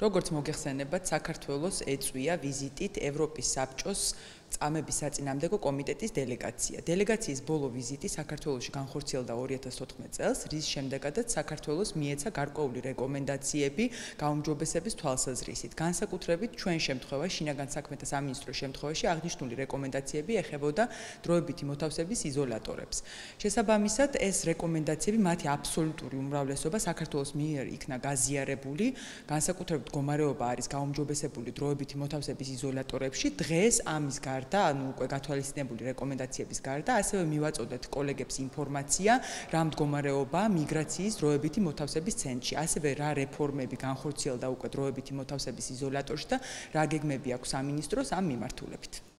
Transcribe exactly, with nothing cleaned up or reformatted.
როგორც მოგეხსენებათ, საქართველოს ეწვია ვიზიტით ევროპის საბჭოს წამების საწინააღმდეგო კომიტეტის დელეგაცია. დელეგაციის ბოლო ვიზიტი საქართველოში განხორციელდა ორი ათას ოთხმეტ წელს, რის შემდეგაც საქართველოს მიეცა გარკვეული რეკომენდაციები გაუმჯობესების თვალსაზრისით. განსაკუთრებით ჩვენ შემთხვევაში, შინაგან საქმეთა სამინისტროს შემთხვევაში აღნიშნული რეკომენდაციები ეხებოდა დროებითი მოთავსების იზოლატორებს. შესაბამისად, ეს რეკომენდაციები მათი აბსოლუტური უმრავლესობა საქართველოს მიერ იქნა გაზიარებული, განსაკუთრებით მდგომარეობა არის გაუმჯობესებული დროებითი მოთავსების იზოლატორებში. დღეს ამის გარდა და ანუ უკვე გათვალისწინებული რეკომენდაციების გარდა ასევე მივაწოდეთ კოლეგებს ინფორმაცია რა მდგომარეობაა მიგრაციის დროებითი მოთავსების ცენტრში, ასევე რა რეფორმები განხორციელდა უკვე დროებითი მოთავსების იზოლატორში და რა გეგმები აქვს სამინისტროს ამ მიმართულებით.